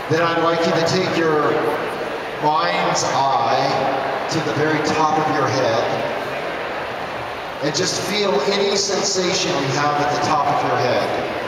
Then I'd like you to take your mind's eye to the very top of your head and just feel any sensation you have at the top of your head.